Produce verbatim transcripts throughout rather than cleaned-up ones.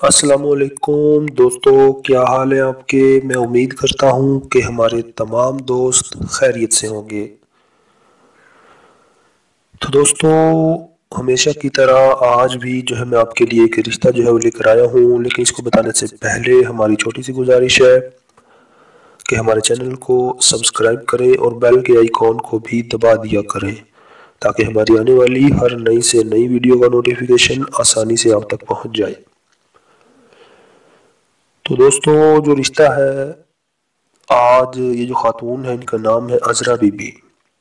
السلام علیکم دوستو، کیا حال ہے آپ کے؟ میں امید کرتا ہوں کہ ہمارے تمام دوست خیریت سے ہوں گے۔ تو دوستو، ہمیشہ کی طرح آج بھی جو ہے میں آپ کے لیے ایک رشتہ جو ہے وہ لے کر آیا ہوں، لیکن اس کو بتانے سے پہلے ہماری چھوٹی سی گزارش ہے کہ ہمارے چینل کو سبسکرائب کریں اور بیل کے آئیکن کو بھی دبا دیا کریں تاکہ ہماری آنے والی ہر نئی سے نئی ویڈیو کا نوٹیفیکیشن آسانی سے آپ تک پہنچ جائے۔ تو دوستو، جو رشتہ ہے آج یہ جو خاتون ہے ان کا نام ہے عذرا بی بی۔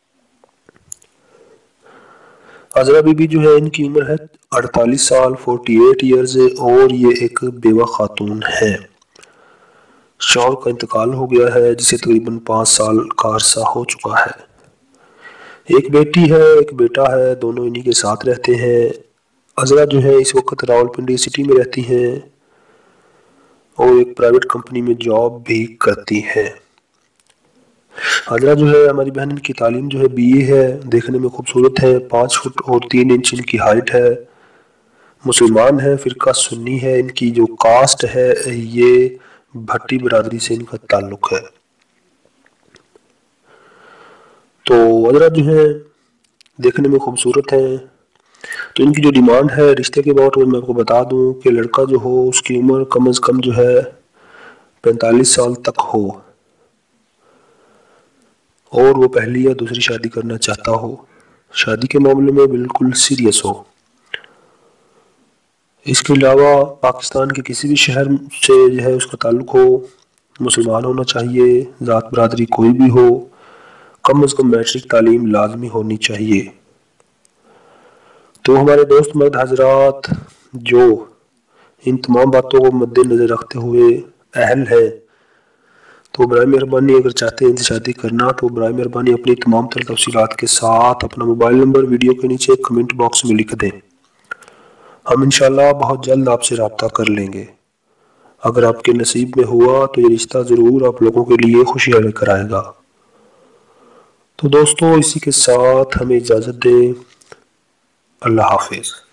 عذرا بی بی جو ہے ان کی عمر ہے اڑتالیس سال، فورٹی ایٹ ایئرز، اور یہ ایک بیوہ خاتون ہے۔ شوہر کا انتقال ہو گیا ہے جسے تقریباً پانچ سال کا عرصہ ہو چکا ہے۔ ایک بیٹی ہے، ایک بیٹا ہے، دونوں انہی کے ساتھ رہتے ہیں۔ عذرا جو ہے اس وقت راولپنڈی سٹی میں رہتی ہیں اور ایک پرائیویٹ کمپنی میں جاب بھی کرتی ہیں۔ عذرا جو ہے ہماری بہن کی تعلیم جو ہے بی اے ہے، دیکھنے میں خوبصورت ہے، پانچ فٹ اور تین انچ ان کی ہائٹ ہے، مسلمان ہے، فرقہ سنی ہے، ان کی جو کاسٹ ہے یہ بھٹی برادری سے ان کا تعلق ہے۔ تو عذرا جو ہے دیکھنے میں خوبصورت ہے، تو ان کی جو ڈیمانڈ ہے رشتے کے بارے میں آپ کو بتا دوں کہ لڑکا جو ہو اس کی عمر کم از کم جو ہے پینتالیس سال تک ہو اور وہ پہلی یا دوسری شادی کرنا چاہتا ہو، شادی کے معاملے میں بالکل سیریس ہو۔ اس کے علاوہ پاکستان کے کسی بھی شہر سے جو ہے اس کا تعلق ہو، مسلمان ہونا چاہیے، ذات برادری کوئی بھی ہو، کم از کم میٹرک تعلیم لازمی ہونی چاہیے۔ تو ہمارے دوست مرد حضرات جو ان تمام باتوں کو مد نظر رکھتے ہوئے اہل ہے تو برائے مہربانی اگر چاہتے ہیں ان سے شادی کرنا تو برائے مہربانی اپنی تمام تر تفصیلات کے ساتھ اپنا موبائل نمبر ویڈیو کے نیچے کمنٹ باکس میں لکھ دیں، ہم انشاءاللہ بہت جلد آپ سے رابطہ کر لیں گے۔ اگر آپ کے نصیب میں ہوا تو یہ رشتہ ضرور آپ لوگوں کے لیے خوشیاں لے کر آئے گا۔ تو دوستو اسی کے ساتھ ہمیں اجازت دیں، اللہ حافظ۔